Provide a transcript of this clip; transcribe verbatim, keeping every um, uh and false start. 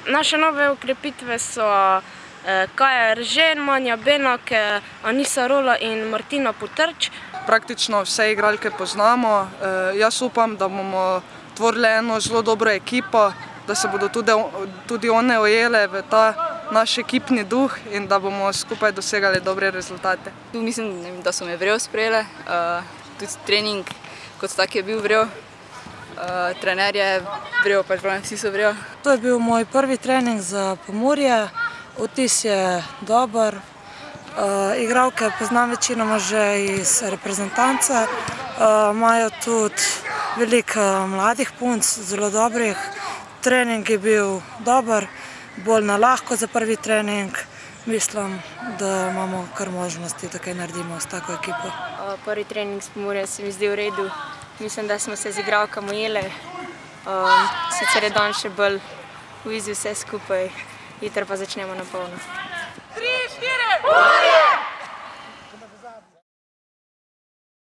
Naše nove okrepitve so Kaja Eržen, Manja Benak, Anisa Rola in Martina Potrč. Praktično vse igralke poznamo. Jaz upam, da bomo tvorili eno zelo dobro ekipo, da se bodo tudi one ujele v ta naš ekipni duh in da bomo skupaj dosegali dobre rezultate. Mislim, da so me vrel sprejele. Tudi trening kot tak je bil vrel. Trener je vrel, pač pravim, vsi so vrel. To je bil moj prvi trening za Pomurje. Vtis je dober. Igralke poznam večinoma že iz reprezentance. Imajo tudi veliko mladih punc, zelo dobrih. Trening je bil dober, bolj na lahko za prvi trening. Mislim, da imamo kar možnosti, da kaj naredimo s tako ekipo. Prvi trening s Pomurjem se mi zdi v redu. Mislim, da smo se z igralkami ujele. Sicer je dan še bolj v izi vse skupaj, jutri pa začnemo na polno.